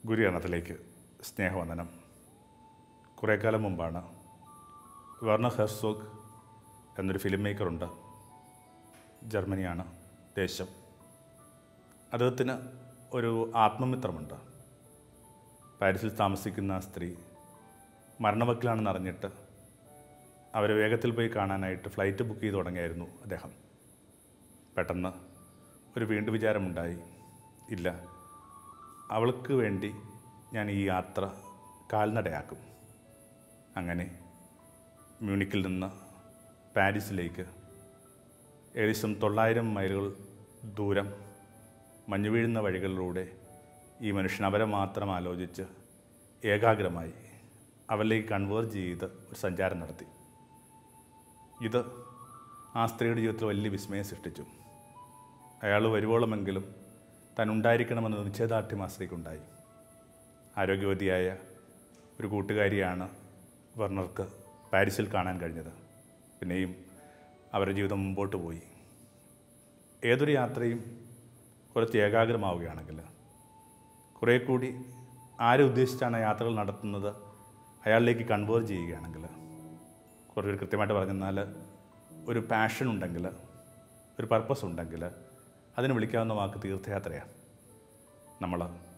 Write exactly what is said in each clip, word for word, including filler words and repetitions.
ഗുരുയാനത്തിലേക്ക് സ്നേഹവന്ദനം. കുറേ കാലം മുമ്പാണ് വെർണർ ഹെർസോഗ് എന്നൊരു ഫിലിം മേക്കറുണ്ട്. ജർമ്മനിയാണ് ദേശം. അദ്ദേഹത്തിന് ഒരു ആത്മമിത്രമുണ്ട്. പാരീസിൽ താമസിക്കുന്ന സ്ത്രീ മരണവക്കിലാണെന്ന് അറിഞ്ഞിട്ട് അവരെ വേഗത്തിൽ പോയി കാണാനായിട്ട് ഫ്ലൈറ്റ് ബുക്ക് ചെയ്ത് തുടങ്ങിയായിരുന്നു അദ്ദേഹം. പെട്ടെന്ന് ഒരു വീണ്ടും വിചാരമുണ്ടായി, ഇല്ല, അവൾക്ക് വേണ്ടി ഞാൻ ഈ യാത്ര കാൽനടയാക്കും. അങ്ങനെ മ്യൂണിക്കിൽ നിന്ന് പാരീസിലേക്ക് ഏകദേശം തൊള്ളായിരം മൈലുകൾ ദൂരം മഞ്ഞു വീഴുന്ന വഴികളിലൂടെ ഈ മനുഷ്യൻ അവരെ മാത്രം ആലോചിച്ച് ഏകാഗ്രമായി അവരിലേക്ക് കൺവേർജ് ചെയ്ത് ഒരു സഞ്ചാരം നടത്തി. ഇത് ആ സ്ത്രീയുടെ ജീവിതത്തിൽ വലിയ വിസ്മയം സൃഷ്ടിച്ചു. അയാൾ വരുവോളമെങ്കിലും താൻ ഉണ്ടായിരിക്കണമെന്ന നിശ്ചയദാർഢ്യം ആ സ്ത്രീക്കുണ്ടായി. ആരോഗ്യവതിയായ ഒരു കൂട്ടുകാരിയാണ് വെർണർക്ക് പാരീസിൽ കാണാൻ കഴിഞ്ഞത്. പിന്നെയും അവരുടെ ജീവിതം മുമ്പോട്ട് പോയി. ഏതൊരു യാത്രയും കുറച്ച് ഏകാഗ്രമാവുകയാണെങ്കിൽ, കുറേ കൂടി ആരെ ഉദ്ദേശിച്ചാണ് യാത്രകൾ നടത്തുന്നത് അയാളിലേക്ക് കൺവേർജ് ചെയ്യുകയാണെങ്കിൽ, കുറേ കൃത്യമായിട്ട് പറഞ്ഞെന്നാൽ ഒരു പാഷൻ ഉണ്ടെങ്കിൽ, ഒരു പർപ്പസ് ഉണ്ടെങ്കിൽ അതിന് വിളിക്കാവുന്ന വാക്ക് തീർത്ഥയാത്രയാണ്. നമ്മൾ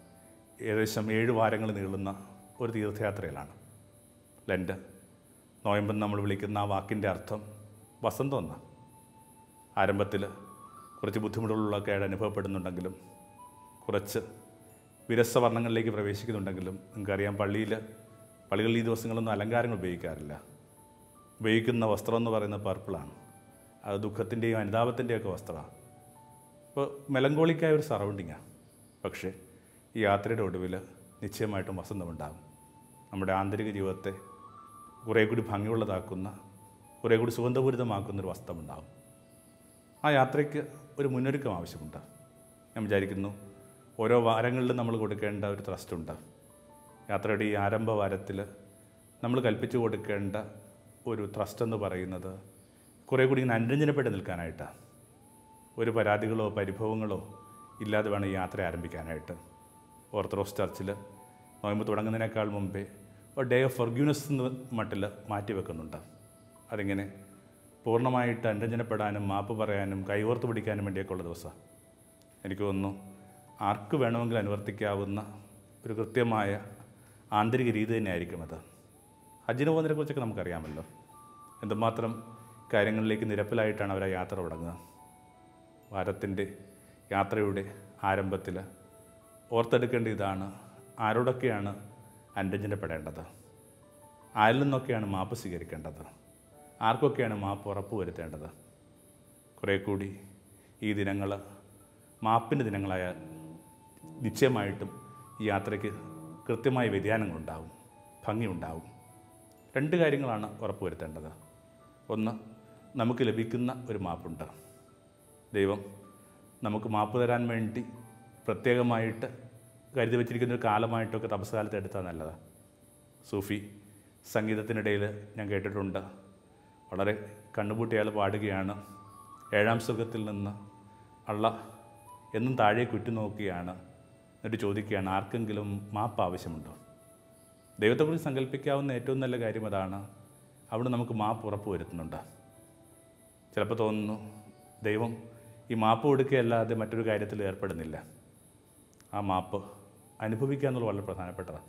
ഏകദേശം ഏഴ് വാരങ്ങൾ നീളുന്ന ഒരു തീർത്ഥയാത്രയിലാണ്. ലെൻറ്റ്, നോയമ്പെന്ന് നമ്മൾ വിളിക്കുന്ന ആ വാക്കിൻ്റെ അർത്ഥം വസന്തം എന്നാണ്. ആരംഭത്തിൽ കുറച്ച് ബുദ്ധിമുട്ടുകളൊക്കെ ആയിട്ട് അനുഭവപ്പെടുന്നുണ്ടെങ്കിലും, കുറച്ച് വിരസവർണ്ണങ്ങളിലേക്ക് പ്രവേശിക്കുന്നുണ്ടെങ്കിലും, നിങ്ങൾക്കറിയാം, പള്ളിയിൽ പള്ളികളിൽ ഈ ദിവസങ്ങളൊന്നും അലങ്കാരങ്ങൾ ഉപയോഗിക്കാറില്ല. ഉപയോഗിക്കുന്ന വസ്ത്രം എന്ന് പറയുന്നത് പർപ്പിളാണ്. അത് ദുഃഖത്തിൻ്റെയും അനുതാപത്തിൻ്റെയൊക്കെ വസ്ത്രമാണ്. അപ്പോൾ മെലങ്കോളിക്കായ ഒരു സറൗണ്ടിങ്ങാണ്. പക്ഷേ ഈ യാത്രയുടെ ഒടുവിൽ നിശ്ചയമായിട്ടും വസന്തമുണ്ടാകും. നമ്മുടെ ആന്തരിക ജീവിതത്തെ കുറേ കൂടി ഭംഗിയുള്ളതാക്കുന്ന, കുറേ കൂടി സുഗന്ധപൂരിതമാക്കുന്നൊരു വസ്ത്രമുണ്ടാകും. ആ യാത്രയ്ക്ക് ഒരു മുന്നൊരുക്കം ആവശ്യമുണ്ട്. ഞാൻ വിചാരിക്കുന്നു ഓരോ വാരങ്ങളിലും നമ്മൾ കൊടുക്കേണ്ട ഒരു ത്രസ്റ്റുണ്ട്. യാത്രയുടെ ഈ ആരംഭ വാരത്തിൽ നമ്മൾ കൽപ്പിച്ചു കൊടുക്കേണ്ട ഒരു ത്രസ്റ്റ് എന്ന് പറയുന്നത് കുറേ കൂടി ഇങ്ങനെ അനുരഞ്ജനപ്പെട്ട് നിൽക്കാനായിട്ടാണ്. ഒരു പരാതികളോ പരിഭവങ്ങളോ ഇല്ലാതെ വേണം ഈ യാത്ര ആരംഭിക്കാനായിട്ട്. ഓർത്തഡോക്സ് ചർച്ചിൽ നോയമ്പ് തുടങ്ങുന്നതിനേക്കാൾ മുമ്പേ ഒരു ഡേ ഓഫ് ഫൊർഗ്യൂനെസ് എന്ന് മട്ടിൽ മാറ്റി വെക്കുന്നുണ്ട്. അതിങ്ങനെ പൂർണ്ണമായിട്ട് അനുരഞ്ജനപ്പെടാനും മാപ്പ് പറയാനും കൈകോർത്ത് പിടിക്കാനും വേണ്ടിയൊക്കെ ഉള്ള ദിവസമാണ്. എനിക്ക് തോന്നുന്നു ആർക്ക് വേണമെങ്കിലും അനുവർത്തിക്കാവുന്ന ഒരു കൃത്യമായ ആന്തരിക രീതി തന്നെയായിരിക്കും അത്. ഹജ്ജിന് പോകുന്നതിനെക്കുറിച്ചൊക്കെ നമുക്കറിയാമല്ലോ. എന്തുമാത്രം കാര്യങ്ങളിലേക്ക് നിരപ്പിലായിട്ടാണ് അവർ ആ യാത്ര തുടങ്ങുക. വാരത്തിൻ്റെ യാത്രയുടെ ആരംഭത്തിൽ ഓർത്തെടുക്കേണ്ട ഇതാണ്: ആരോടൊക്കെയാണ് അനുരഞ്ജനപ്പെടേണ്ടത്, ആരിൽ നിന്നൊക്കെയാണ് മാപ്പ് സ്വീകരിക്കേണ്ടത്, ആർക്കൊക്കെയാണ് മാപ്പ് ഉറപ്പ് വരുത്തേണ്ടത്. കുറേ കൂടി ഈ ദിനങ്ങൾ മാപ്പിൻ്റെ ദിനങ്ങളായാൽ നിശ്ചയമായിട്ടും ഈ യാത്രയ്ക്ക് കൃത്യമായ വ്യതിയാനങ്ങളുണ്ടാവും, ഭംഗിയുണ്ടാവും. രണ്ട് കാര്യങ്ങളാണ് ഉറപ്പ് വരുത്തേണ്ടത്. ഒന്ന്, നമുക്ക് ലഭിക്കുന്ന ഒരു മാപ്പുണ്ട്. ദൈവം നമുക്ക് മാപ്പ് തരാൻ വേണ്ടി പ്രത്യേകമായിട്ട് കരുതി വച്ചിരിക്കുന്ന ഒരു കാലമായിട്ടൊക്കെ തപസ്കാലത്ത് എടുത്താൽ നല്ലതാണ്. സൂഫി സംഗീതത്തിനിടയിൽ ഞാൻ കേട്ടിട്ടുണ്ട്, വളരെ കണ്ണുപൂട്ടിയാൽ പാടുകയാണ്, ഏഴാം സുഖത്തിൽ നിന്ന് അള്ള എന്നും താഴേക്ക് ഉറ്റുനോക്കുകയാണ്. എന്നിട്ട് ചോദിക്കുകയാണ്, ആർക്കെങ്കിലും മാപ്പ് ആവശ്യമുണ്ടോ? ദൈവത്തെക്കുറിച്ച് സങ്കല്പിക്കാവുന്ന ഏറ്റവും നല്ല കാര്യം അതാണ്. അവിടെ നമുക്ക് മാപ്പ് ഉറപ്പ് വരുത്തുന്നുണ്ട്. ചിലപ്പോൾ തോന്നുന്നു ദൈവം ഈ മാപ്പ് കൊടുക്കുകയല്ലാതെ മറ്റൊരു കാര്യത്തിൽ ഏർപ്പെടുന്നില്ല. ആ മാപ്പ് അനുഭവിക്കുക എന്നുള്ളത് വളരെ പ്രധാനപ്പെട്ടതാണ്.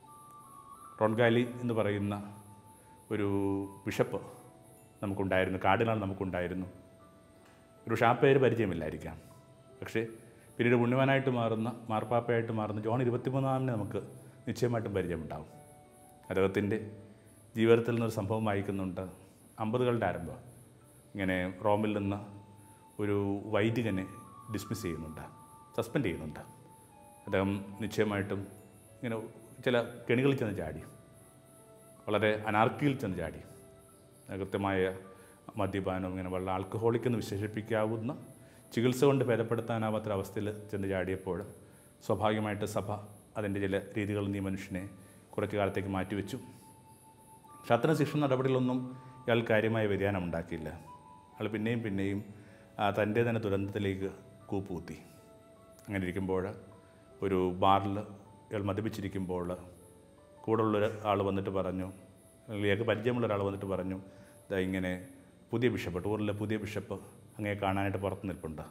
റോൺഗാലി എന്ന് പറയുന്ന ഒരു ബിഷപ്പ് നമുക്കുണ്ടായിരുന്നു, കാർഡിനാൾ നമുക്കുണ്ടായിരുന്നു. ഒരു ആ പേര് പരിചയമില്ലായിരിക്കാം. പക്ഷേ പിന്നീട് പുണ്യവാനായിട്ട് മാറുന്ന, മാർപ്പാപ്പയായിട്ട് മാറുന്ന ജോൺ ഇരുപത്തിമൂന്നാമിനെ നമുക്ക് നിശ്ചയമായിട്ടും പരിചയമുണ്ടാകും. അദ്ദേഹത്തിൻ്റെ ജീവിതത്തിൽ നിന്നൊരു സംഭവം വായിക്കുന്നുണ്ട്. അമ്പതുകളുടെ ആരംഭം. ഇങ്ങനെ റോമിൽ നിന്ന് ഒരു വൈദികനെ ഡിസ്മിസ് ചെയ്യുന്നുണ്ട്, സസ്പെൻഡ് ചെയ്യുന്നുണ്ട്. അദ്ദേഹം നിശ്ചയമായിട്ടും ഇങ്ങനെ ചില കെണികളിൽ ചെന്ന് ചാടി, വളരെ അനാർക്കിയിൽ ചെന്ന് ചാടി. കൃത്യമായ മദ്യപാനം, ഇങ്ങനെ വളരെ ആൽക്കഹോളിക് എന്ന് വിശേഷിപ്പിക്കാവുന്ന, ചികിത്സ കൊണ്ട് ഭേദപ്പെടുത്താനാവാത്തൊരവസ്ഥയിൽ ചെന്ന് ചാടിയപ്പോൾ സ്വാഭാവികമായിട്ട് സഭ അതിൻ്റെ ചില രീതികളിൽ നിന്ന് ഈ മനുഷ്യനെ കുറച്ച് കാലത്തേക്ക് മാറ്റിവെച്ചു. പക്ഷെ അത്തരം ശിക്ഷ നടപടികളൊന്നും ഇയാൾ കാര്യമായ വ്യതിയാനം ഉണ്ടാക്കിയില്ല. അയാൾ പിന്നെയും പിന്നെയും തൻ്റെ തന്നെ ദുരന്തത്തിലേക്ക് കൂപ്പുകുത്തി. അങ്ങനെ ഇരിക്കുമ്പോൾ ഒരു ബാറിൽ ഇയാൾ മദ്യപിച്ചിരിക്കുമ്പോൾ കൂടുള്ളൊരു ആൾ വന്നിട്ട് പറഞ്ഞു, അല്ലെങ്കിൽ ഇയാൾക്ക് പരിചയമുള്ള ഒരാൾ വന്നിട്ട് പറഞ്ഞു, ഇതാ ഇങ്ങനെ പുതിയ ബിഷപ്പ്, ടൂറിലെ പുതിയ ബിഷപ്പ് അങ്ങേ കാണാനായിട്ട് പുറത്ത് നിൽപ്പുണ്ട്.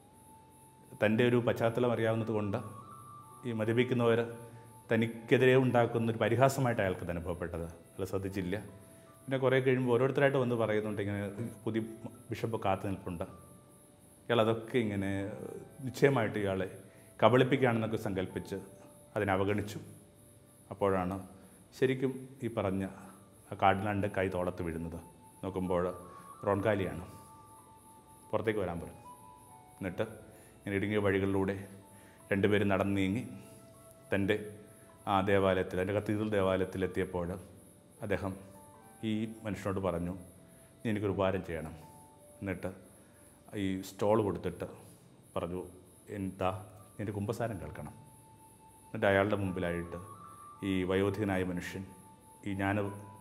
തൻ്റെ ഒരു പശ്ചാത്തലം അറിയാവുന്നത് കൊണ്ട് ഈ മദ്യപിക്കുന്നവർ തനിക്കെതിരെ ഉണ്ടാക്കുന്നൊരു പരിഹാസമായിട്ട് അയാൾക്ക് അനുഭവപ്പെട്ടത് അയാൾ ശ്രദ്ധിച്ചില്ല. പിന്നെ കുറേ കഴിയുമ്പോൾ ഓരോരുത്തരായിട്ട് വന്ന് പറയുന്നുണ്ട് ഇങ്ങനെ പുതിയ ബിഷപ്പ് കാത്തു നിൽപ്പുണ്ട്. ഇയാൾ അതൊക്കെ ഇങ്ങനെ നിശ്ചയമായിട്ട് ഇയാളെ കബളിപ്പിക്കുകയാണെന്നൊക്കെ സങ്കല്പിച്ച് അതിനെ അവഗണിച്ചു. അപ്പോഴാണ് ശരിക്കും ഈ പറഞ്ഞ ആ കാർഡിനാണ്ട് കൈ തോളത്ത് വീഴുന്നത്. നോക്കുമ്പോൾ റോൺകാലിയാണ്. പുറത്തേക്ക് വരാൻ പറഞ്ഞു. എന്നിട്ട് ഇങ്ങനെ ഇടുങ്ങിയ വഴികളിലൂടെ രണ്ടുപേരും നടന്നു നീങ്ങി തൻ്റെ ആ ദേവാലയത്തിൽ, എൻ്റെ കത്തീഡ്രൽ ദേവാലയത്തിലെത്തിയപ്പോൾ അദ്ദേഹം ഈ മനുഷ്യനോട് പറഞ്ഞു, നീ എനിക്കൊരു ഉപകാരം ചെയ്യണം. എന്നിട്ട് ഈ സ്റ്റോൾ കൊടുത്തിട്ട് പറഞ്ഞു, എന്താ എൻ്റെ കുമ്പസാരം കേൾക്കണം. എന്നിട്ട് അയാളുടെ മുമ്പിലായിട്ട് ഈ വയോധികനായ മനുഷ്യൻ, ഈ ഞാൻ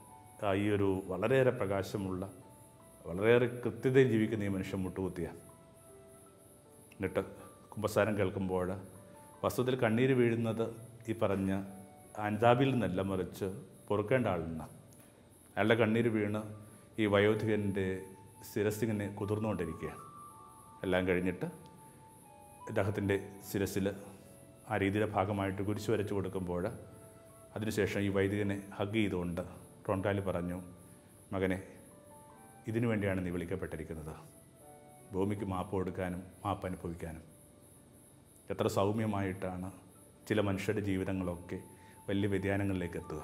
ഈ ഒരു വളരെയേറെ പ്രകാശമുള്ള വളരെയേറെ കൃത്യതയിൽ ജീവിക്കുന്ന ഈ മനുഷ്യൻ മുട്ടുകുത്തിയ. എന്നിട്ട് കുമ്പസാരം കേൾക്കുമ്പോൾ വസ്തുത്തിൽ കണ്ണീര് വീഴുന്നത് ഈ പറഞ്ഞ അൻതാബിൽ നിന്നല്ല, മറിച്ച് പൊറുക്കേണ്ട ആളിൽ നിന്നാണ്. അയാളുടെ കണ്ണീര് വീണ് ഈ വയോധികൻ്റെ ശിരസ്സിങ്ങനെ കുതിർന്നുകൊണ്ടിരിക്കുക. എല്ലാം കഴിഞ്ഞിട്ട് അദ്ദേഹത്തിൻ്റെ ശിരസ്സിൽ ആ രീതിയുടെ ഭാഗമായിട്ട് കുരിശ് വരച്ച് കൊടുക്കുമ്പോൾ അതിനുശേഷം ഈ വൈദികനെ ഹഗ് ചെയ്തുകൊണ്ട് റോൺകാലി പറഞ്ഞു, മകനെ, ഇതിനു വേണ്ടിയാണ് നീ വിളിക്കപ്പെട്ടിരിക്കുന്നത്, ഭൂമിക്ക് മാപ്പ് കൊടുക്കാനും മാപ്പ് അനുഭവിക്കാനും. എത്ര സൗമ്യമായിട്ടാണ് ചില മനുഷ്യരുടെ ജീവിതങ്ങളൊക്കെ വലിയ വ്യതിയാനങ്ങളിലേക്ക് എത്തുക.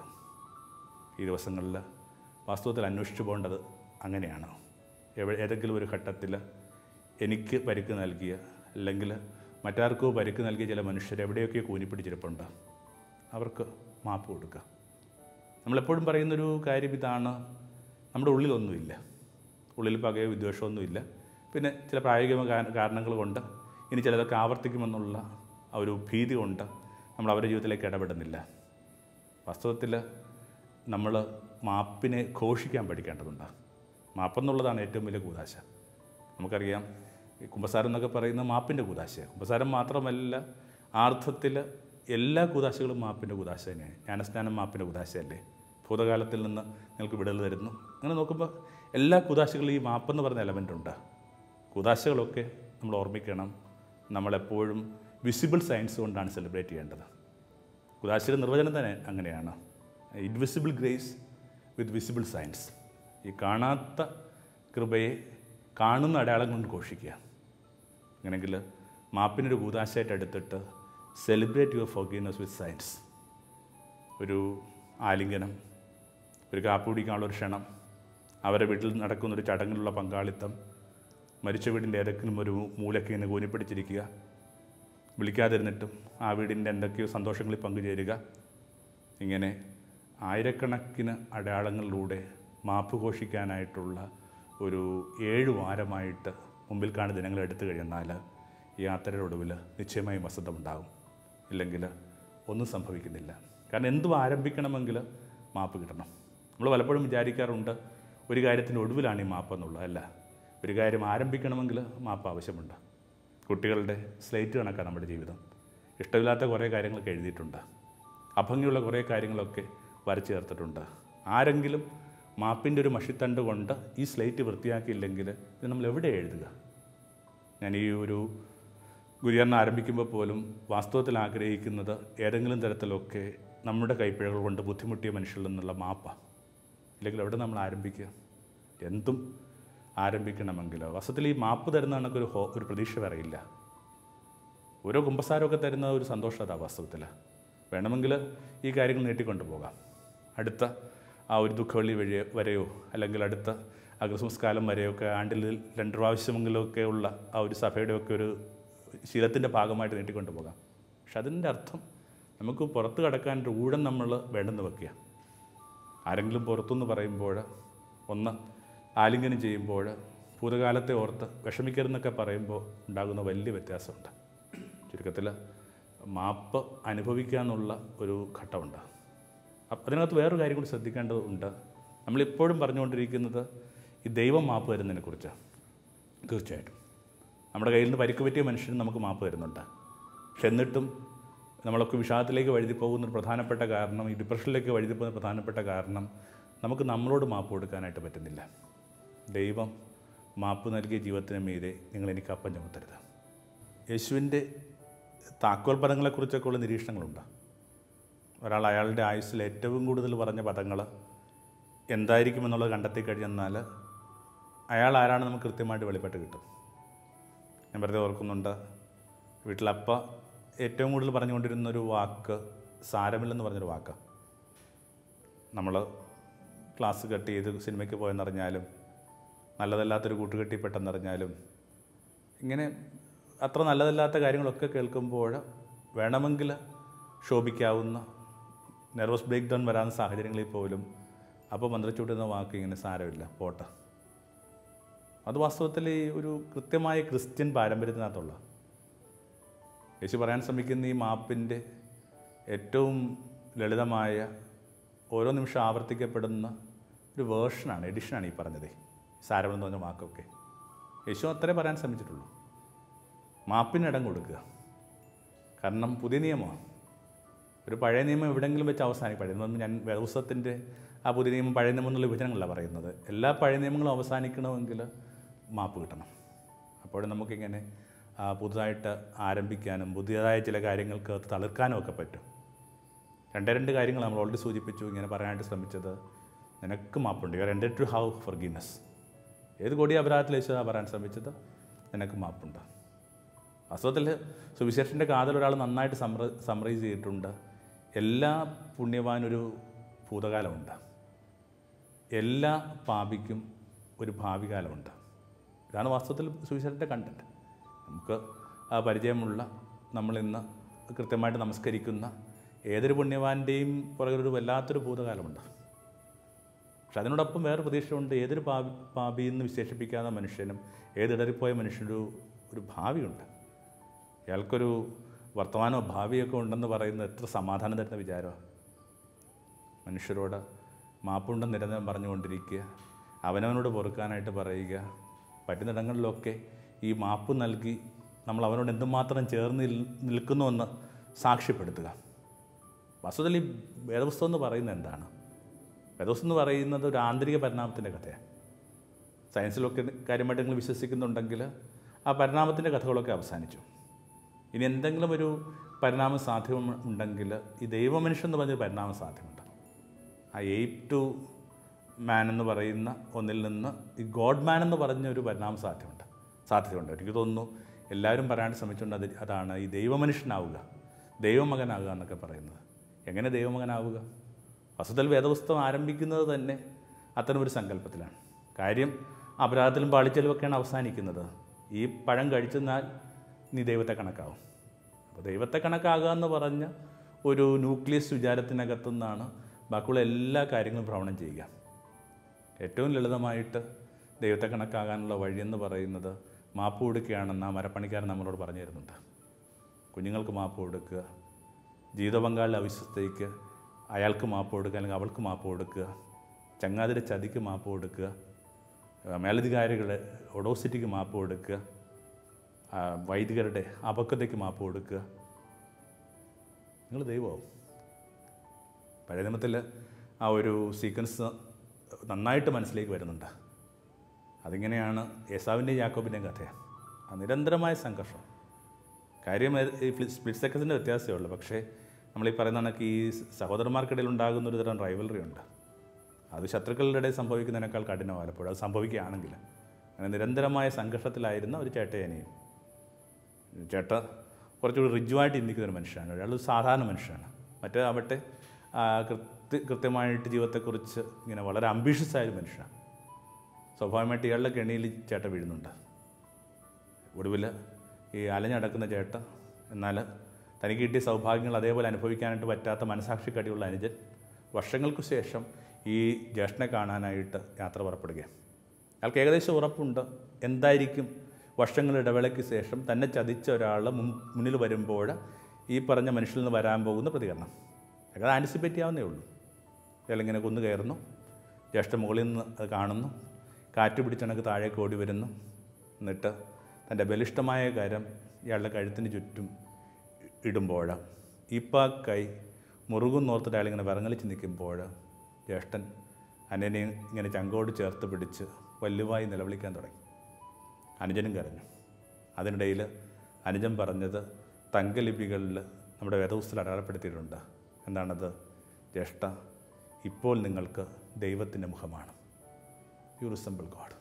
ഈ ദിവസങ്ങളിൽ വാസ്തവത്തിൽ അന്വേഷിച്ചു പോകേണ്ടത് അങ്ങനെയാണ്. എവിടെ ഏതെങ്കിലും ഒരു ഘട്ടത്തിൽ എനിക്ക് പരിക്ക് നൽകിയ അല്ലെങ്കിൽ മറ്റാർക്കോ പരിക്ക് നൽകിയ ചില മനുഷ്യർ എവിടെയൊക്കെയോ കൂനിപ്പിടിച്ചിരിപ്പുണ്ട്. അവർക്ക് മാപ്പ് കൊടുക്കുക. നമ്മളെപ്പോഴും പറയുന്നൊരു കാര്യം ഇതാണ്, നമ്മുടെ ഉള്ളിലൊന്നുമില്ല, ഉള്ളിൽ പകയോ വിദ്വേഷമൊന്നുമില്ല. പിന്നെ ചില പ്രായോഗിക കാരണങ്ങൾ കൊണ്ട് ഇനി ചിലതൊക്കെ ആവർത്തിക്കുമെന്നുള്ള ആ ഒരു ഭീതി കൊണ്ട് നമ്മൾ അവരുടെ ജീവിതത്തിലേക്ക് ഇടപെടുന്നില്ല. വാസ്തവത്തിൽ നമ്മൾ മാപ്പിനെ ഘോഷിക്കാൻ പഠിക്കേണ്ടതുണ്ട്. മാപ്പെന്നുള്ളതാണ് ഏറ്റവും വലിയ കൂദാശ. നമുക്കറിയാം, ഈ കുമ്പസാരം എന്നൊക്കെ പറയുന്ന മാപ്പിൻ്റെ കൂദാശയാണ്. കുമ്പസാരം മാത്രമല്ല, ആർത്ഥത്തിൽ എല്ലാ കൂദാശകളും മാപ്പിൻ്റെ കൂദാശ തന്നെയാണ്. ജ്ഞാനസ്നാനം മാപ്പിൻ്റെ കൂദാശയല്ലേ? ഭൂതകാലത്തിൽ നിന്ന് നിങ്ങൾക്ക് വിടൽ തരുന്നു. അങ്ങനെ നോക്കുമ്പോൾ എല്ലാ കൂദാശകളും ഈ മാപ്പെന്ന് പറയുന്ന എലമെൻ്റ് ഉണ്ട്. കൂദാശകളൊക്കെ നമ്മൾ ഓർമ്മിക്കണം, നമ്മളെപ്പോഴും വിസിബിൾ സയൻസ് കൊണ്ടാണ് സെലിബ്രേറ്റ് ചെയ്യേണ്ടത്. കൂദാശയുടെ നിർവചനം തന്നെ അങ്ങനെയാണ്, invisible grace with visible science. ഈ കാണാത്ത കൃപയെ കാണുന്ന അടയാളം കൊണ്ട് ഘോഷിക്കുക. അങ്ങനെയെങ്കിൽ മാപ്പിനൊരു കൂദാശയായിട്ട് എടുത്തിട്ട് celebrate your forgiveness with science. ഒരു ആലിംഗനം, ഒരു കാപ്പി കുടിക്കാനുള്ളൊരു ക്ഷണം, അവരെ വീട്ടിൽ നടക്കുന്നൊരു ചടങ്ങിലുള്ള പങ്കാളിത്തം, മരിച്ച വീടിൻ്റെ ഏതെങ്കിലും ഒരു മൂലയ്ക്ക് ഇങ്ങനെ കൂനിപ്പിടിച്ചിരിക്കുക, വിളിക്കാതിരുന്നിട്ടും ആ വീടിൻ്റെ എന്തൊക്കെയോ സന്തോഷങ്ങളിൽ പങ്കുചേരുക. ഇങ്ങനെ ആയിരക്കണക്കിന് അടയാളങ്ങളിലൂടെ മാപ്പ് ഘോഷിക്കാനായിട്ടുള്ള ഒരു ഏഴ് വാരമായിട്ട് മുമ്പിൽ കാണുന്ന ദിനങ്ങൾ എടുത്തു കഴിഞ്ഞാൽ ഈ യാത്രയുടെ ഒടുവിൽ നിശ്ചയമായും വസന്തമുണ്ടാകും. ഇല്ലെങ്കിൽ ഒന്നും സംഭവിക്കുന്നില്ല. കാരണം എന്തും ആരംഭിക്കണമെങ്കിൽ മാപ്പ് കിട്ടണം. നമ്മൾ പലപ്പോഴും വിചാരിക്കാറുണ്ട് ഒരു കാര്യത്തിൻ്റെ ഒടുവിലാണ് ഈ മാപ്പ് എന്നുള്ളത്. അല്ല, ഒരു കാര്യം ആരംഭിക്കണമെങ്കിൽ മാപ്പ് ആവശ്യമുണ്ട്. കുട്ടികളുടെ സ്ലേറ്റ് കണക്കാണ് നമ്മുടെ ജീവിതം. ഇഷ്ടമില്ലാത്ത കുറേ കാര്യങ്ങളൊക്കെ എഴുതിയിട്ടുണ്ട്, അഭംഗിയുള്ള കുറേ കാര്യങ്ങളൊക്കെ വരച്ചു ചേർത്തിട്ടുണ്ട്. ആരെങ്കിലും മാപ്പിൻ്റെ ഒരു മഷിത്തണ്ട് കൊണ്ട് ഈ സ്ലേറ്റ് വൃത്തിയാക്കിയില്ലെങ്കിൽ ഇത് നമ്മൾ എവിടെ എഴുതുക? ഞാൻ ഈ ഒരു ഗുരുയറിനെ ആരംഭിക്കുമ്പോൾ പോലും വാസ്തവത്തിൽ ആഗ്രഹിക്കുന്നത് ഏതെങ്കിലും തരത്തിലൊക്കെ നമ്മുടെ കൈപ്പിഴകൾ കൊണ്ട് ബുദ്ധിമുട്ടിയ മനുഷ്യരിൽ നിന്നുള്ള മാപ്പാണ്. ഇല്ലെങ്കിൽ എവിടെ നമ്മൾ ആരംഭിക്കുക? എന്തും ആരംഭിക്കണമെങ്കിൽ വാസ്തവത്തിൽ ഈ മാപ്പ് തരുന്ന കണക്കൊരു ഹോ ഒരു പ്രതീക്ഷ വരയില്ല. ഓരോ കുമ്പസാരമൊക്കെ തരുന്ന ഒരു സന്തോഷം അതാ വാസ്തവത്തിൽ. വേണമെങ്കിൽ ഈ കാര്യങ്ങൾ നീട്ടിക്കൊണ്ടു പോകാം. അടുത്ത ആ ഒരു ദുഃഖവെള്ളി വഴി വരെയോ അല്ലെങ്കിൽ അടുത്ത ആ ക്രിസ്മസ് കാലം വരെയൊക്കെ ആണ്ടിൽ രണ്ട് പ്രാവശ്യമെങ്കിലുമൊക്കെ ഉള്ള ആ ഒരു സഭയുടെയൊക്കെ ഒരു ശീലത്തിൻ്റെ ഭാഗമായിട്ട് നീട്ടിക്കൊണ്ടു പോകാം. പക്ഷെ അതിൻ്റെ അർത്ഥം നമുക്ക് പുറത്ത് കടക്കാൻ ഒരു ഊഴം നമ്മൾ വേണ്ടെന്ന് വെക്കുക. ആരെങ്കിലും പുറത്തുനിന്ന് പറയുമ്പോൾ, ഒന്ന് ആലിംഗനം ചെയ്യുമ്പോൾ ഭൂതകാലത്തെ ഓർത്ത് വിഷമിക്കരുതെന്നൊക്കെ പറയുമ്പോൾ ഉണ്ടാകുന്ന വലിയ വ്യത്യാസമുണ്ട്. ചുരുക്കത്തിൽ മാപ്പ് അനുഭവിക്കുക എന്നുള്ള ഒരു ഘട്ടമുണ്ട്. അപ്പം അതിനകത്ത് വേറൊരു കാര്യം കൂടി ശ്രദ്ധിക്കേണ്ടതുണ്ട്. നമ്മളിപ്പോഴും പറഞ്ഞുകൊണ്ടിരിക്കുന്നത് ഈ ദൈവം മാപ്പ് തരുന്നതിനെക്കുറിച്ചാണ്. തീർച്ചയായിട്ടും നമ്മുടെ കയ്യിൽ നിന്ന് പരിക്ക് പറ്റിയ മനുഷ്യന് നമുക്ക് മാപ്പ് തരുന്നുണ്ട്. പക്ഷെ എന്നിട്ടും നമ്മളൊക്കെ വിഷാദത്തിലേക്ക് വഴുതി പോകുന്ന ഒരു പ്രധാനപ്പെട്ട കാരണം, ഈ ഡിപ്രഷനിലേക്ക് വഴുതി പോകുന്ന പ്രധാനപ്പെട്ട കാരണം നമുക്ക് നമ്മളോട് മാപ്പ് കൊടുക്കാനായിട്ട് പറ്റുന്നില്ല. ദൈവം മാപ്പ് നൽകിയ ജീവിതത്തിന് മീതെ നിങ്ങൾ എനിക്ക് അപ്പം ചുമത്തരുത്. യേശുവിൻ്റെ താക്കോൽ പദങ്ങളെക്കുറിച്ചൊക്കെയുള്ള നിരീക്ഷണങ്ങളുണ്ട്. ഒരാൾ അയാളുടെ ആയുസ്സിൽ ഏറ്റവും കൂടുതൽ പറഞ്ഞ പദങ്ങൾ എന്തായിരിക്കുമെന്നുള്ളത് കണ്ടെത്തി കഴിഞ്ഞെന്നാൽ അയാൾ ആരാണ് നമുക്ക് കൃത്യമായിട്ട് വെളിപ്പെട്ട് കിട്ടും. ഞാൻ വെറുതെ ഓർക്കുന്നുണ്ട്, വീട്ടിലപ്പ ഏറ്റവും കൂടുതൽ പറഞ്ഞുകൊണ്ടിരുന്നൊരു വാക്ക് സാരമില്ലെന്ന് പറഞ്ഞൊരു വാക്കാണ്. നമ്മൾ ക്ലാസ് കട്ട് ചെയ്ത് സിനിമയ്ക്ക് പോയെന്നറിഞ്ഞാലും നല്ലതല്ലാത്തൊരു കൂട്ടുകെട്ടി പെട്ടെന്നറിഞ്ഞാലും ഇങ്ങനെ അത്ര നല്ലതല്ലാത്ത കാര്യങ്ങളൊക്കെ കേൾക്കുമ്പോൾ വേണമെങ്കിൽ ശോഭിക്കാവുന്ന നെർവസ് ബ്രേക്ക് ഡൗൺ വരാവുന്ന സാഹചര്യങ്ങളിൽ പോലും അപ്പോൾ മന്ത്രിച്ചുവിടുന്ന വാക്ക് ഇങ്ങനെ സാരമില്ല പോട്ടെ. അത് വാസ്തവത്തിൽ ഈ ഒരു കൃത്യമായ ക്രിസ്ത്യൻ പാരമ്പര്യത്തിനകത്തുള്ള യേശു പറയാൻ ശ്രമിക്കുന്ന ഈ മാപ്പിൻ്റെ ഏറ്റവും ലളിതമായ ഓരോ നിമിഷം ആവർത്തിക്കപ്പെടുന്ന ഒരു വേർഷനാണ്, എഡിഷനാണ് ഈ പറഞ്ഞത്. സാരമെന്ന് പറഞ്ഞ വാക്കൊക്കെ യേശു അത്രേ പറയാൻ ശ്രമിച്ചിട്ടുള്ളൂ. മാപ്പിനിടം കൊടുക്കുക. കാരണം പുതിയ നിയമമാണ്. ഒരു പഴയ നിയമം എവിടെയെങ്കിലും വെച്ച് അവസാനിക്കും. പഴയ നിയമം ഞാൻ വേദപുസ്തകത്തിൻ്റെ ആ പുതിയ നിയമം പഴയ നിയമം എന്നുള്ള വിഭജനങ്ങളല്ല പറയുന്നത്. എല്ലാ പഴയ നിയമങ്ങളും അവസാനിക്കണമെങ്കിൽ മാപ്പ് കിട്ടണം. അപ്പോൾ നമുക്കിങ്ങനെ പുതുതായിട്ട് ആരംഭിക്കാനും പുതിയതായ ചില കാര്യങ്ങൾക്ക് തളിർക്കാനും ഒക്കെ പറ്റും. രണ്ടേ രണ്ട് കാര്യങ്ങൾ നമ്മൾ ഓൾറെഡി സൂചിപ്പിച്ചു. ഇങ്ങനെ പറയാനായിട്ട് ശ്രമിച്ചത്, നിനക്ക് മാപ്പുണ്ട്. You are ended to have forgiveness. ഏത് കൊടിയ അപരാധത്തിൽ യേശുവാ പറയാൻ ശ്രമിച്ചത്, നിനക്ക് മാപ്പുണ്ട്. വാസ്തവത്തിൽ സുവിശേഷൻ്റെ കാതൽ ഒരാൾ നന്നായിട്ട് സമറ സമറൈസ് ചെയ്തിട്ടുണ്ട്. എല്ലാ പുണ്യവാനൊരു ഭൂതകാലമുണ്ട്, എല്ലാ പാപിക്കും ഒരു ഭാവി കാലമുണ്ട്. ഇതാണ് വാസ്തവത്തിൽ സുവിശേഷൻ്റെ കണ്ടൻറ്റ്. നമുക്ക് ആ പരിചയമുള്ള, നമ്മളിന്ന് കൃത്യമായിട്ട് നമസ്കരിക്കുന്ന ഏതൊരു പുണ്യവാൻ്റെയും പുറകിലൊരു വല്ലാത്തൊരു ഭൂതകാലമുണ്ട്. പക്ഷെ അതിനോടൊപ്പം വേറെ പ്രതീക്ഷയുണ്ട്. ഏതൊരു പാപി പാപി എന്ന് വിശേഷിപ്പിക്കാത്ത മനുഷ്യനും ഏതിടറിപ്പോയ മനുഷ്യനൊരു ഒരു ഭാവിയുണ്ട്. അയാൾക്കൊരു വർത്തമാനമോ ഭാവിയൊക്കെ ഉണ്ടെന്ന് പറയുന്നത് എത്ര സമാധാനം തരുന്ന വിചാരമാണ്. മനുഷ്യരോട് മാപ്പുണ്ടെന്ന് നിരന്തരം പറഞ്ഞുകൊണ്ടിരിക്കുക, അവനവനോട് പൊറുക്കാനായിട്ട് പറയുക, പറ്റുന്നിടങ്ങളിലൊക്കെ ഈ മാപ്പ് നൽകി നമ്മൾ അവനോട് എന്തുമാത്രം ചേർന്ന് നിൽക്കുന്നുവെന്ന് സാക്ഷ്യപ്പെടുത്തുക. വാസ്തവത്തിൽ ഈ വേദപുസ്തകം എന്ന് പറയുന്നത് എന്താണ്? വേദപുസ്തകം എന്ന് പറയുന്നത് ഒരു ആന്തരിക പരിണാമത്തിൻ്റെ കഥയാണ്. സയൻസിലൊക്കെ കാര്യമായിട്ട് നിങ്ങൾ വിശ്വസിക്കുന്നുണ്ടെങ്കിൽ ആ പരിണാമത്തിൻ്റെ കഥകളൊക്കെ അവസാനിച്ചു. ഇനി എന്തെങ്കിലും ഒരു പരിണാമം സാധ്യമുണ്ടെങ്കിൽ ഈ ദൈവമനുഷ്യൻ എന്ന് പറഞ്ഞൊരു പരിണാമം സാധ്യമുണ്ട്. ആ എയ്റ്റ് ടു മാൻ എന്ന് പറയുന്ന ഒന്നിൽ നിന്ന് ഈ ഗോഡ് മാൻ എന്ന് പറഞ്ഞ ഒരു പരിണാമം സാധ്യമുണ്ട് സാധ്യതയുണ്ട് എനിക്ക് തോന്നുന്നു എല്ലാവരും പറയാൻ ശ്രമിച്ചുകൊണ്ട് അത് അതാണ് ഈ ദൈവമനുഷ്യനാവുക, ദൈവമകനാവുക എന്നൊക്കെ പറയുന്നത്. എങ്ങനെ ദൈവമകനാവുക? വസ്തുതയിൽ വേദപുസ്തകം ആരംഭിക്കുന്നത് തന്നെ അത്തരമൊരു സങ്കല്പത്തിലാണ്. കാര്യം അപരാധത്തിലും പാളിച്ചലുമൊക്കെയാണ് അവസാനിക്കുന്നത്. ഈ പഴം കഴിച്ചെന്നാൽ നീ ദൈവത്തെ കണക്കാവും. അപ്പോൾ ദൈവത്തെ കണക്കാകുക എന്ന് പറഞ്ഞ ഒരു ന്യൂക്ലിയസ് വിചാരത്തിനകത്തുനിന്നാണ് ബാക്കിയുള്ള എല്ലാ കാര്യങ്ങളും ഭ്രമണം ചെയ്യുക. ഏറ്റവും ലളിതമായിട്ട് ദൈവത്തെ കണക്കാകാനുള്ള വഴിയെന്ന് പറയുന്നത് മാപ്പ് കൊടുക്കുകയാണെന്ന് ആ മരപ്പണിക്കാരൻ നമ്മളോട് പറഞ്ഞു തരുന്നുണ്ട്. കുഞ്ഞുങ്ങൾക്ക് മാപ്പ് കൊടുക്കുക, ജീവിത പങ്കാളിയുടെ അവിശ്വസ്തയ്ക്ക് അയാൾക്ക് മാപ്പ് കൊടുക്കുക അല്ലെങ്കിൽ അവൾക്ക് മാപ്പ് കൊടുക്കുക, ചങ്ങാതിയുടെ ചതിക്ക് മാപ്പ് കൊടുക്കുക, മേലധികാരികളുടെ ഒഡോസിറ്റിക്ക് മാപ്പ് കൊടുക്കുക, വൈദികരുടെ അപക്വതയ്ക്ക് മാപ്പ് കൊടുക്കുക. നിങ്ങൾ ദൈവമാവും. പഴയ നിയമത്തിൽ ആ ഒരു സീക്വൻസ് നന്നായിട്ട് മനസ്സിലേക്ക് വരുന്നുണ്ട്. അതിങ്ങനെയാണ് ഏസാവിൻ്റെയും യാക്കോബിൻ്റെയും കഥയാണ്. ആ നിരന്തരമായ സംഘർഷം. കാര്യം ഈ സ്പ്ലിറ്റ് സെക്കൻഡിൻ്റെ വ്യത്യാസമേ ഉള്ളൂ. പക്ഷേ നമ്മളീ പറയുന്ന കണക്ക് ഈ സഹോദരന്മാർക്കിടയിൽ ഉണ്ടാകുന്ന ഒരു തരം റൈവലറി ഉണ്ട്. അത് ശത്രുക്കളുടെ ഇടയിൽ സംഭവിക്കുന്നതിനേക്കാൾ കഠിനം പലപ്പോഴും അത് സംഭവിക്കുകയാണെങ്കിൽ. അങ്ങനെ നിരന്തരമായ സംഘർഷത്തിലായിരുന്ന ഒരു ചേട്ടയനെയും. ചേട്ട കുറച്ചുകൂടി റിജുവായിട്ട് ചിന്തിക്കുന്നൊരു മനുഷ്യനാണ്. ഒരാൾ സാധാരണ മനുഷ്യനാണ്. മറ്റേ ആവട്ടെ കൃത്യ കൃത്യമായിട്ട് ജീവിതത്തെക്കുറിച്ച് ഇങ്ങനെ വളരെ അംബീഷ്യസ് ആയൊരു മനുഷ്യനാണ്. സ്വാഭാവികമായിട്ട് ഇയാളുടെ കെണിയിൽ ചേട്ട വീഴുന്നുണ്ട്. ഒടുവിൽ ഈ അലഞ്ഞടക്കുന്ന ചേട്ട, എന്നാൽ തനിക്ക് കിട്ടിയ സൗഭാഗ്യങ്ങൾ അതേപോലെ അനുഭവിക്കാനായിട്ട് പറ്റാത്ത മനസാക്ഷിക്കടിയുള്ള അനുജൻ വർഷങ്ങൾക്ക് ശേഷം ഈ ജ്യേഷ്ഠനെ കാണാനായിട്ട് യാത്ര പുറപ്പെടുകയാണ്. അയാൾക്ക് ഏകദേശം ഉറപ്പുണ്ട് എന്തായിരിക്കും വർഷങ്ങളുടെ ഇടവേളയ്ക്ക് ശേഷം തന്നെ ചതിച്ച ഒരാൾ മുൻ മുന്നിൽ വരുമ്പോൾ ഈ പറഞ്ഞ മനുഷ്യരിൽ നിന്ന് വരാൻ പോകുന്ന പ്രതികരണം. അയാൾ ആൻറ്റിസിപ്പേറ്റ് ചെയ്യാവുന്നേ ഉള്ളൂ. അയാളിങ്ങനെ കുന്നു കയറുന്നു, ജ്യേഷ്ഠ മുകളിൽ നിന്ന് അത് കാണുന്നു, കാറ്റ് പിടിച്ചണക്ക് താഴേക്ക് ഓടി വരുന്നു. എന്നിട്ട് തൻ്റെ ബലിഷ്ടമായ കരം ഇയാളുടെ കഴുത്തിന് ചുറ്റും ഇടുമ്പോൾ ഈപ്പാക്കായി മുറുകും നോർത്തിട്ട് അയാളിങ്ങനെ വിറങ്ങലിച്ച് നിൽക്കുമ്പോൾ ജ്യേഷ്ഠൻ അനുജനെ ഇങ്ങനെ ചങ്കോട് ചേർത്ത് പിടിച്ച് വല്ലുവായി നിലവിളിക്കാൻ തുടങ്ങി. അനുജനും കരഞ്ഞു. അതിനിടയിൽ അനുജൻ പറഞ്ഞത് തങ്കലിപികളിൽ നമ്മുടെ വേദപുസ്തകത്തിൽ അടയാളപ്പെടുത്തിയിട്ടുണ്ട്. എന്താണത്? ജ്യേഷ്ഠ, ഇപ്പോൾ നിങ്ങൾക്ക് ദൈവത്തിൻ്റെ മുഖമാണ്. You resemble God.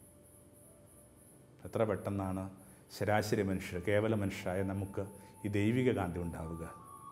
എത്ര പെട്ടെന്നാണ് ശരാശരി മനുഷ്യർ, കേവല മനുഷ്യരായ നമുക്ക് ഈ ദൈവിക കാന്തി ഉണ്ടാവുക,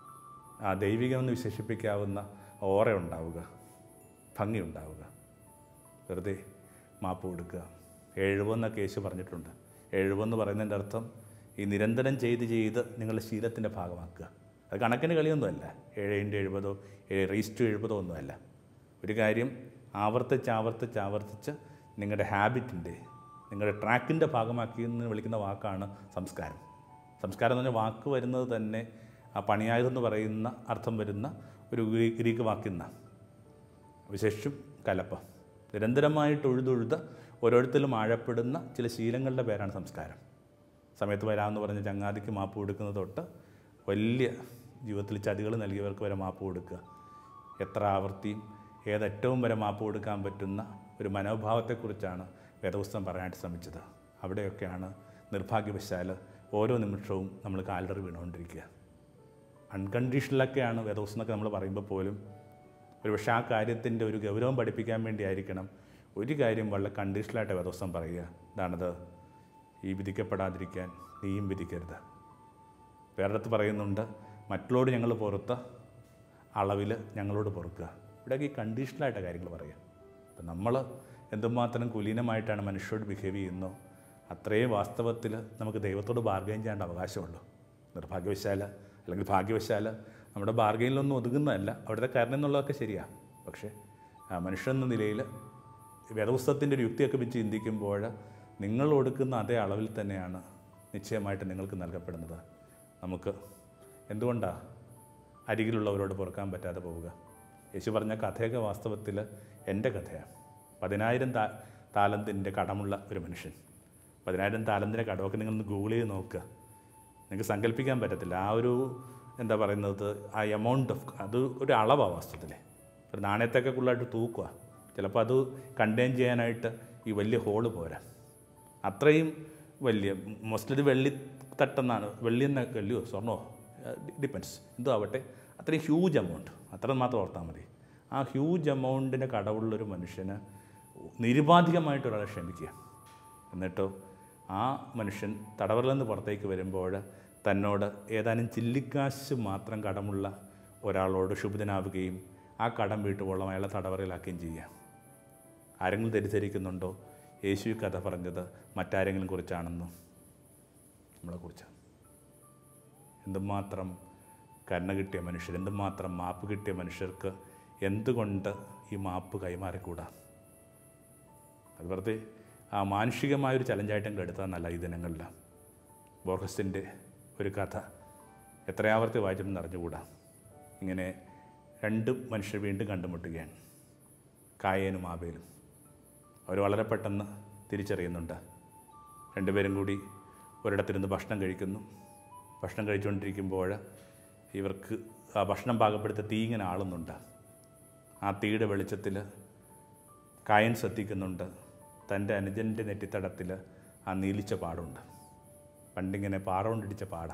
ആ ദൈവികമെന്ന് വിശേഷിപ്പിക്കാവുന്ന ഓറ ഉണ്ടാവുക, ഭംഗി ഉണ്ടാവുക. വെറുതെ മാപ്പ് കൊടുക്കുക. എഴുപതെന്നൊക്കെ യേശു പറഞ്ഞിട്ടുണ്ട്. എഴുപതെന്ന് പറയുന്നതിൻ്റെ അർത്ഥം ഈ നിരന്തരം ചെയ്ത് ചെയ്ത് നിങ്ങളുടെ ശീലത്തിൻ്റെ ഭാഗമാക്കുക. അത് കണക്കിന് കളിയൊന്നുമല്ല. ഏഴ് ഇൻറ്റു എഴുപതോ ഏഴ് റേസ് ടു എഴുപതോ ഒന്നുമല്ല. ഒരു കാര്യം ആവർത്തിച്ച് ആവർത്തിച്ച് ആവർത്തിച്ച് നിങ്ങളുടെ ഹാബിറ്റിൻ്റെ, നിങ്ങളുടെ ട്രാക്കിൻ്റെ ഭാഗമാക്കി എന്ന് വിളിക്കുന്ന വാക്കാണ് സംസ്കാരം. സംസ്കാരം എന്ന് പറഞ്ഞാൽ വാക്ക് വരുന്നത് തന്നെ ആ പണിയായതെന്ന് പറയുന്ന അർത്ഥം വരുന്ന ഒരു ഗ്രീക്ക് വാക്കിൽ നിന്നാണ്. വിശേഷിച്ചും കലപ്പ. നിരന്തരമായിട്ട് ഉഴുതൊഴുത ഓരോരുത്തരും ആഴപ്പെടുന്ന ചില ശീലങ്ങളുടെ പേരാണ് സംസ്കാരം. സമയത്ത് വരാമെന്ന് പറഞ്ഞ് ചങ്ങാതിക്ക് മാപ്പ് കൊടുക്കുന്നത് തൊട്ട് വലിയ ജീവിതത്തിൽ ചതികൾ നൽകിയവർക്ക് വരെ മാപ്പ് കൊടുക്കുക. എത്ര ആവർത്തിയും ഏതറ്റവും വരെ മാപ്പ് കൊടുക്കാൻ പറ്റുന്ന ഒരു മനോഭാവത്തെക്കുറിച്ചാണ് വേദപുസ്തകം പറയാനായിട്ട് ശ്രമിച്ചത്. അവിടെയൊക്കെയാണ് നിർഭാഗ്യവശാൽ ഓരോ നിമിഷവും നമ്മൾ കാലിടറി വീണുകൊണ്ടിരിക്കുക. അൺകണ്ടീഷണലൊക്കെയാണ് വേദപുസ്തകമൊക്കെ നമ്മൾ പറയുമ്പോൾ പോലും ഒരു പക്ഷേ ആ കാര്യത്തിൻ്റെ ഒരു ഗൗരവം പഠിപ്പിക്കാൻ വേണ്ടിയായിരിക്കണം ഒരു കാര്യം വളരെ കണ്ടീഷണലായിട്ട് വേദപുസ്തകം പറയുക. ഇതാണത്, ഈ വിധിക്കപ്പെടാതിരിക്കാൻ നീയും വിധിക്കരുത്. വേറെടുത്ത് പറയുന്നുണ്ട്, മറ്റുള്ളവരോട് ഞങ്ങൾ പുറത്ത അളവിൽ ഞങ്ങളോട് പൊറുക്കുക. ഇവിടെയൊക്കെ ഈ കണ്ടീഷണലായിട്ട് കാര്യങ്ങൾ പറയുക. അപ്പം നമ്മൾ എന്തുമാത്രം കുലീനമായിട്ടാണ് മനുഷ്യരോട് ബിഹേവ് ചെയ്യുന്നോ അത്രയും വാസ്തവത്തിൽ നമുക്ക് ദൈവത്തോട് ബാർഗൈൻ ചെയ്യേണ്ട അവകാശമുള്ളൂ. നിർഭാഗ്യവശാൽ അല്ലെങ്കിൽ ഭാഗ്യവശാൽ നമ്മുടെ ബാർഗൈനിലൊന്നും ഒതുങ്ങുന്നതല്ല. അവിടുത്തെ കാരണം എന്നുള്ളതൊക്കെ ശരിയാണ്. പക്ഷേ മനുഷ്യൻ എന്ന നിലയിൽ വേദപുസ്തകത്തിൻ്റെ ഒരു യുക്തിയൊക്കെ വെച്ച് ചിന്തിക്കുമ്പോൾ നിങ്ങൾ കൊടുക്കുന്ന അതേ അളവിൽ തന്നെയാണ് നിശ്ചയമായിട്ട് നിങ്ങൾക്ക് നൽകപ്പെടുന്നത്. നമുക്ക് എന്തുകൊണ്ടാണ് അരികിലുള്ളവരോട് പൊറുക്കാൻ പറ്റാതെ പോവുക? യേശു പറഞ്ഞ കഥയൊക്കെ വാസ്തവത്തിൽ എൻ്റെ കഥയാണ്. പതിനായിരം താ താലന്തിൻ്റെ കടമുള്ള ഒരു മനുഷ്യൻ. പതിനായിരം താലന്തിൻ്റെ കടമൊക്കെ നിങ്ങളൊന്ന് ഗൂഗിൾ ചെയ്ത് നോക്കുക. നിങ്ങൾക്ക് സങ്കല്പിക്കാൻ പറ്റത്തില്ല. ആ ഒരു എന്താ പറയുന്നത്, ആ എമൗണ്ട് ഓഫ് അത് ഒരു അളവാണ് വാസ്തവത്തിൽ. ഒരു നാണയത്തൊക്കെ കൂടുതലായിട്ട് തൂക്കുക. ചിലപ്പോൾ അത് കണ്ടെയ്ൻ ചെയ്യാനായിട്ട് ഈ വലിയ ഹോള് പോരാ. അത്രയും വലിയ മോസ്റ്റ്ലി ഇത് വെള്ളി തട്ടെന്നാണ്, വെള്ളി എന്ന വെള്ളിയോ സ്വർണ്ണമോ ഡിപ്പെൻസ് എന്തോ ആവട്ടെ, അത്രയും ഹ്യൂജ് എമൗണ്ട്. അത്ര മാത്രം ഓർത്താൽ മതി. ആ ഹ്യൂജ് എമൗണ്ടിന് കടവുള്ളൊരു മനുഷ്യന് നിരുപാധികമായിട്ട് ഒരാളെ ക്ഷമിക്കുക. എന്നിട്ടോ ആ മനുഷ്യൻ തടവറയിൽ നിന്ന് പുറത്തേക്ക് വരുമ്പോൾ തന്നോട് ഏതാനും ചില്ലിക്കാശ് മാത്രം കടമുള്ള ഒരാളോട് ശുഭിതനാവുകയും ആ കടം വീട്ടുവോളം അയാളെ തടവറയിലാക്കുകയും ചെയ്യുക. ആരെങ്കിലും തെറ്റിദ്ധരിക്കുന്നുണ്ടോ യേശു ഈ കഥ പറഞ്ഞത് മറ്റാരെങ്കിലും കുറിച്ചാണെന്ന്? നമ്മളെക്കുറിച്ചാണ്. എന്തുമാത്രം കരുണ കിട്ടിയ മനുഷ്യർ, എന്തുമാത്രം മാപ്പ് കിട്ടിയ മനുഷ്യർക്ക് എന്തുകൊണ്ട് ഈ മാപ്പ് കൈമാറിക്കൂടാ? അത് വെറുതെ ആ മാനുഷികമായൊരു ചലഞ്ചായിട്ടെങ്കിലും എടുത്താൽ ഈ ദിനങ്ങളിൽ. ബോർഹസിൻ്റെ ഒരു കഥ എത്രയാവർത്തി വായിച്ചിട്ടുണ്ടെന്ന് അറിഞ്ഞുകൂടാ. ഇങ്ങനെ രണ്ട് മനുഷ്യർ വീണ്ടും കണ്ടുമുട്ടുകയാണ്, കായേനും ആബേലും. അവർ വളരെ പെട്ടെന്ന് തിരിച്ചറിയുന്നുണ്ട്. രണ്ടുപേരും കൂടി ഒരിടത്തിരുന്ന് ഭക്ഷണം കഴിക്കുന്നു. ഭക്ഷണം കഴിച്ചുകൊണ്ടിരിക്കുമ്പോൾ ഇവർക്ക് ആ ഭക്ഷണം പാകപ്പെടുത്ത തീ ഇങ്ങനെ ആളുന്നുണ്ട്. ആ തീയുടെ വെളിച്ചത്തിൽ കായൻ ശ്രദ്ധിക്കുന്നുണ്ട്, തൻ്റെ അനുജൻ്റെ നെറ്റിത്തടത്തിൽ ആ നീലിച്ച പാടുണ്ട്. പണ്ടിങ്ങനെ പാറ കൊണ്ടിടിച്ച പാട.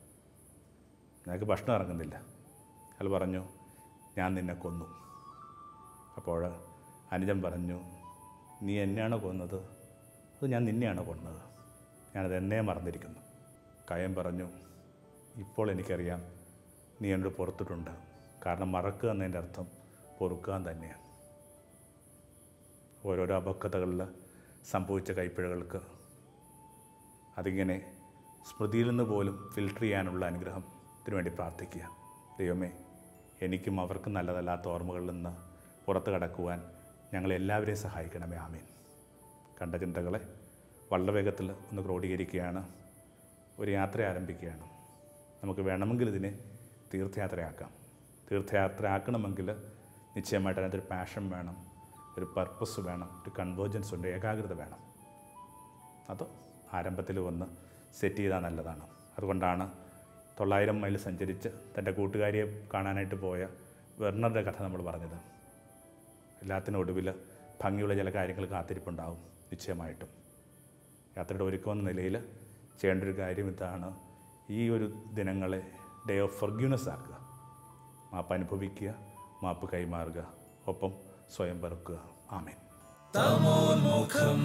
നിനക്ക് ഭക്ഷണം ഇറങ്ങുന്നില്ല. അയാൾ പറഞ്ഞു, ഞാൻ നിന്നെ കൊന്നു. അപ്പോൾ അനുജൻ പറഞ്ഞു, നീ എന്നെയാണോ കൊന്നത്? അത് ഞാൻ നിന്നെയാണോ കൊന്നത്? ഞാനത് എന്നെ മറന്നിരിക്കുന്നു. കായൻ പറഞ്ഞു, ഇപ്പോൾ എനിക്കറിയാം നീ എന്നോട് പുറത്തിട്ടുണ്ട്. കാരണം മറക്കുക എന്നതിൻ്റെ അർത്ഥം പൊറുക്കാൻ തന്നെയാണ്. ഓരോരോ അപക്വതകളിൽ സംഭവിച്ച കൈപ്പിഴകൾക്ക് അതിങ്ങനെ സ്മൃതിയിൽ നിന്ന് പോലും ഫിൽട്ടർ ചെയ്യാനുള്ള അനുഗ്രഹത്തിന് വേണ്ടി പ്രാർത്ഥിക്കുക. ദൈവമേ, എനിക്കും അവർക്കും നല്ലതല്ലാത്ത ഓർമ്മകളിൽ നിന്ന് പുറത്ത് കടക്കുവാൻ ഞങ്ങളെല്ലാവരെയും സഹായിക്കണമേ. ആമീൻ. കണ്ട ചിന്തകളെ വളരെ വേഗത്തിൽ ഒന്ന് ക്രോഡീകരിക്കുകയാണ്. ഒരു യാത്ര ആരംഭിക്കുകയാണ്. നമുക്ക് വേണമെങ്കിൽ ഇതിനെ തീർത്ഥയാത്രയാക്കാം. തീർത്ഥയാത്ര ആക്കണമെങ്കിൽ നിശ്ചയമായിട്ട് അതിനകത്തൊരു പാഷൻ വേണം, ഒരു പർപ്പസ് വേണം, ഒരു കൺവേർജൻസ് ഉണ്ട്, ഏകാഗ്രത വേണം. അത് ആരംഭത്തിൽ വന്ന് സെറ്റ് ചെയ്താൽ നല്ലതാണ്. അതുകൊണ്ടാണ് തൊള്ളായിരം മൈൽ സഞ്ചരിച്ച് തൻ്റെ കൂട്ടുകാരിയെ കാണാനായിട്ട് പോയ വെർണറുടെ കഥ നമ്മൾ പറഞ്ഞത്. എല്ലാത്തിനും ഒടുവിൽ ഭംഗിയുള്ള ചില കാര്യങ്ങൾ കാത്തിരിപ്പുണ്ടാവും നിശ്ചയമായിട്ടും. യാത്രയുടെ ഒരുക്കമെന്ന നിലയിൽ ചെയ്യേണ്ട ഒരു കാര്യം ഇതാണ്: ഈ ഒരു ദിനങ്ങളെ ഡേ ഓഫ് ഫൊർഗീവ്നെസ് ആക്കുക. മാപ്പ് അനുഭവിക്കുക, മാപ്പ് കൈമാറുക, ഒപ്പം സ്വയം വെറുക്കുക. ആമേൻ. തമോന്മുഖം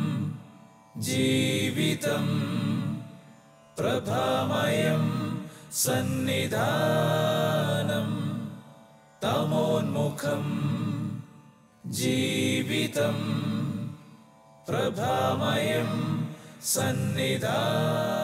ജീവിതം പ്രഭാമയം സന്നിധാനം. തമോന്മുഖം ജീവിതം പ്രഭാമയം സന്നിധാനം.